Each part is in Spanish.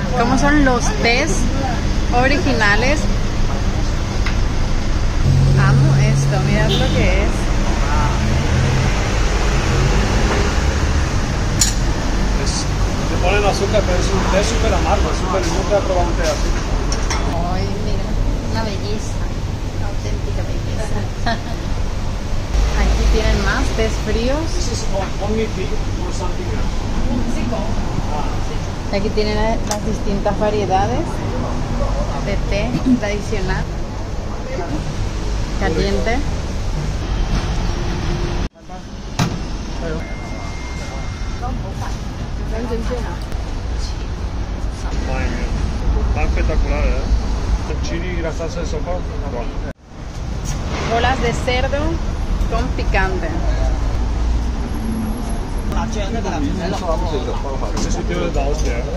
cómo son los tés originales. Amo esto, mirad lo que es. Le ponen azúcar, pero es un té súper amargo, súper, nunca he probado un té así. Ay, mira, una belleza, una auténtica belleza. Aquí tienen más tés fríos. This is only tea or something else? Aquí tienen las distintas variedades de té tradicional. Caliente. Madre mía, está espectacular, ¿eh? El chili y la salsa de soja. Bolas de cerdo con picante. Ese sitio es la hostia, ¿eh?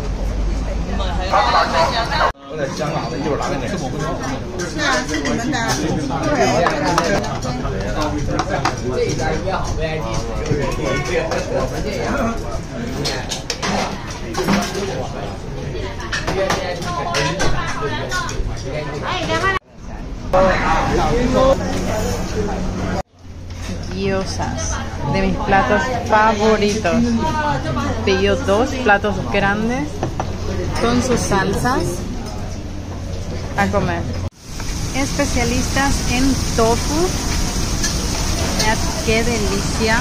Gyozas, de mis platos favoritos. Pidió 2 platos grandes con sus salsas a comer. Especialistas en tofu. Mirad qué delicia.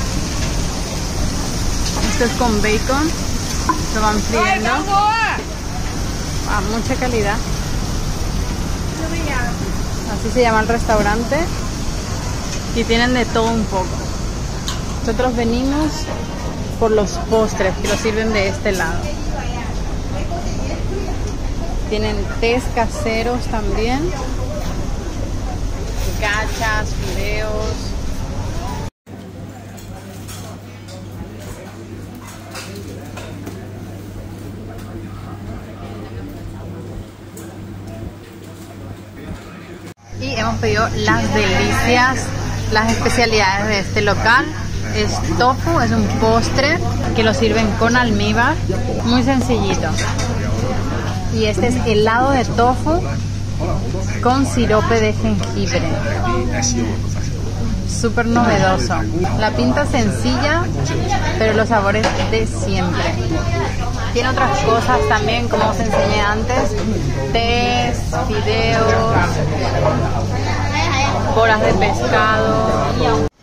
Esto es con bacon. Lo van friendo. Ah, mucha calidad. Así se llama el restaurante. Y tienen de todo un poco. Nosotros venimos por los postres que los sirven de este lado. Tienen tés caseros también. Gachas, fideos. Y hemos pedido las delicias, las especialidades de este local. Es tofu, es un postre que lo sirven con almíbar, muy sencillito. Y este es helado de tofu con sirope de jengibre. Súper novedoso. La pinta sencilla, pero los sabores de siempre. Tiene otras cosas también, como os enseñé antes. Tés, fideos, bolas de pescado.